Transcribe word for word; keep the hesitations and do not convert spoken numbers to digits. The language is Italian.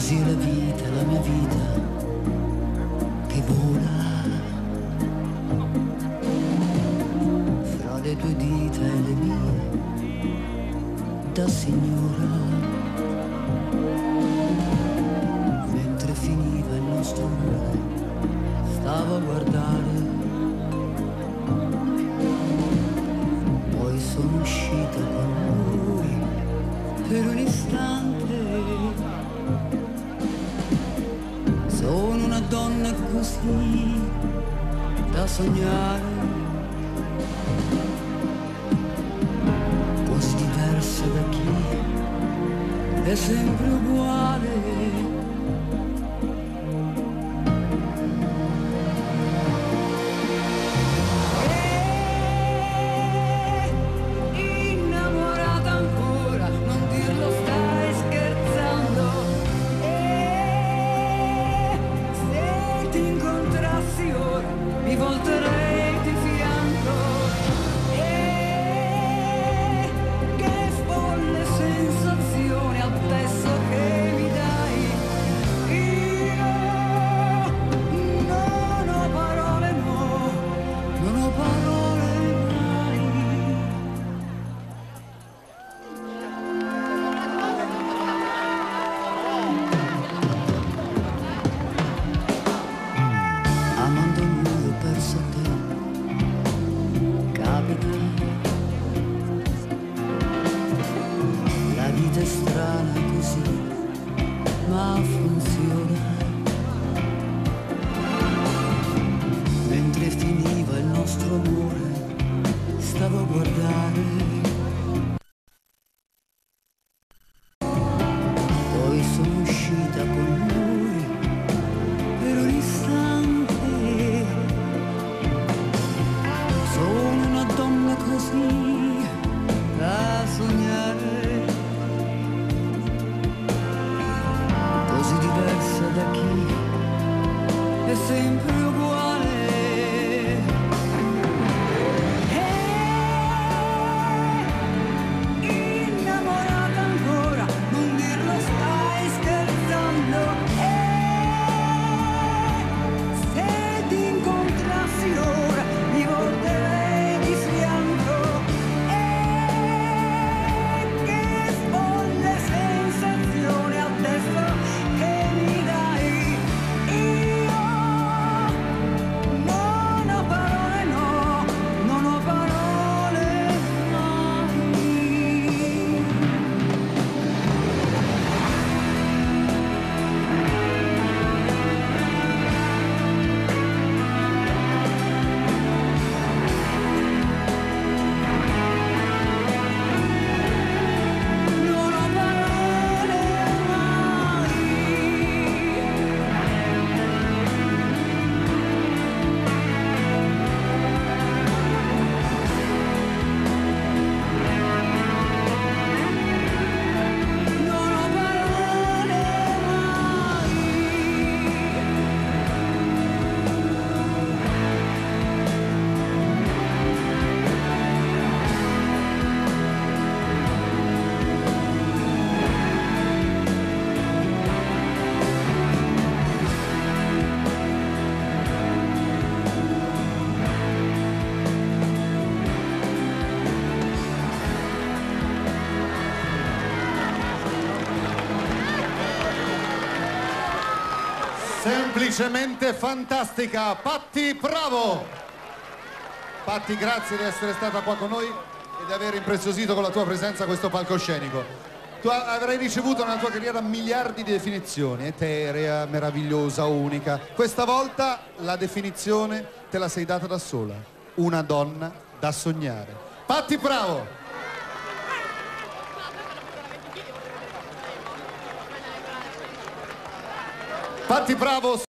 Così è la vita, la mia vita che vola fra le tue dita e le mie da signora. Mentre finiva il nostro amore stavo a guardare, poi sono uscita con lui per un istante. Sono una donna così da sognare, così diversa da chi è sempre uguale. Mi volterei di fianco e che folle sensazioni adesso che mi dai. Io non ho parole, no, non ho parole mai. Amando lui perso te, capita. La vita è strana così, ma funziona. Mentre finiva il nostro amore, stavo a guardare. Poi sono uscita con lui per un istante. Sono una donna così da sognare, così diversa da chi è sempre uguale. E innamorata ancora, non dirlo, stai scherzando. E se ti incontrassi ora mi volterei di fianco. E che folle sensazione adesso che mi dai. Io non ho parole, no, non ho parole mai. Non ho parole mai. Non ho parole mai. Semplicemente fantastica, Patti Pravo. Patti, grazie di essere stata qua con noi e di aver impreziosito con la tua presenza questo palcoscenico. Tu avrai ricevuto nella tua carriera miliardi di definizioni, eterea, meravigliosa, unica. Questa volta la definizione te la sei data da sola, una donna da sognare. Patti Pravo. Patti Pravo.